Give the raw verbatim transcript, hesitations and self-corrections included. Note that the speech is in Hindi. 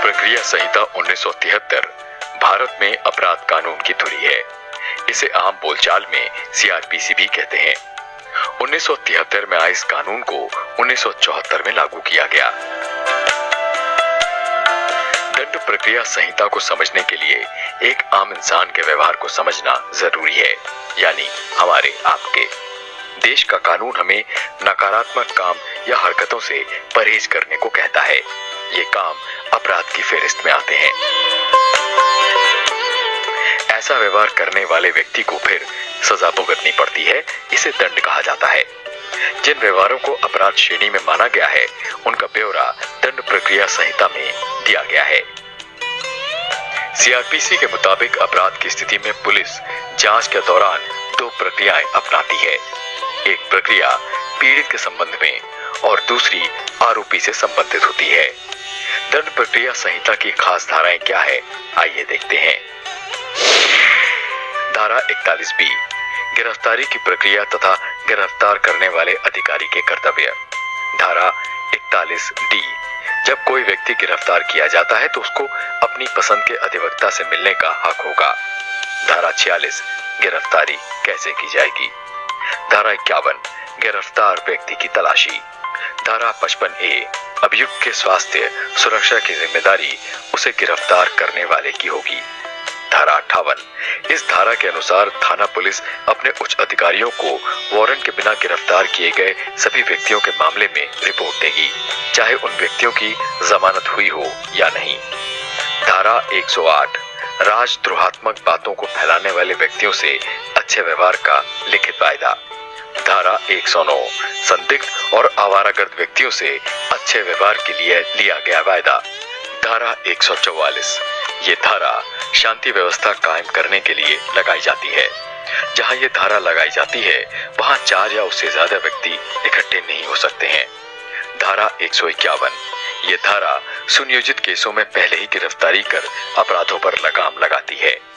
प्रक्रिया संहिता उन्नीस सौ तिहत्तर भारत में अपराध कानून की धुरी है। इसे आम बोलचाल में सी आर पी सी भी कहते हैं। उन्नीस सौ तिहत्तर में आए इस कानून को उन्नीस सौ चौहत्तर में लागू किया गया। दंड प्रक्रिया संहिता को समझने के लिए एक आम इंसान के व्यवहार को समझना जरूरी है, यानी हमारे आपके। देश का कानून हमें नकारात्मक काम या हरकतों से परहेज करने को कहता है। ये काम अपराध की फेहरिस्त में आते हैं। ऐसा व्यवहार करने वाले व्यक्ति को फिर सजा भुगतनी पड़ती है। इसे दंड कहा जाता है। जिन व्यवहारों को अपराध श्रेणी में माना गया है, उनका ब्यौरा दंड प्रक्रिया संहिता में दिया गया है। सी आर पी सी के मुताबिक अपराध की स्थिति में पुलिस जांच के दौरान दो प्रक्रियाएं अपनाती है। एक प्रक्रिया पीड़ित के संबंध में और दूसरी आरोपी से संबंधित होती है। दंड प्रक्रिया संहिता की खास धाराएं क्या है, आइए देखते हैं। धारा इकतालीस बी, गिरफ्तारी की प्रक्रिया तथा गिरफ्तार करने वाले अधिकारी के कर्तव्य। धारा इकतालीस डी, जब कोई व्यक्ति गिरफ्तार किया जाता है तो उसको अपनी पसंद के अधिवक्ता से मिलने का हक होगा। धारा छियालीस, गिरफ्तारी कैसे की जाएगी। धारा इक्यावन, गिरफ्तार व्यक्ति की तलाशी। धारा पचपन ए, अभियुक्त के स्वास्थ्य सुरक्षा की जिम्मेदारी उसे गिरफ्तार करने वाले की होगी। धारा अट्ठावन, इस धारा के अनुसार थाना पुलिस अपने उच्च अधिकारियों को वारंट के बिना गिरफ्तार किए गए सभी व्यक्तियों के मामले में रिपोर्ट देगी, चाहे उन व्यक्तियों की जमानत हुई हो या नहीं। धारा एक सौ आठ, राजद्रोहात्मक बातों को फैलाने वाले व्यक्तियों से अच्छे व्यवहार का लिखित वायदा। धारा एक सौ नौ, संदिग्ध और आवारागर्द व्यक्तियों से अच्छे व्यवहार के लिए लिया गया वायदा। धारा एक सौ चौवालीस, ये धारा शांति व्यवस्था कायम करने के लिए लगाई जाती है। जहां ये धारा लगाई जाती है, वहां चार या उससे ज्यादा व्यक्ति इकट्ठे नहीं हो सकते हैं। धारा एक सौ इक्यावन, ये धारा सुनियोजित केसों में पहले ही गिरफ्तारी कर अपराधों पर लगाम लगाती है।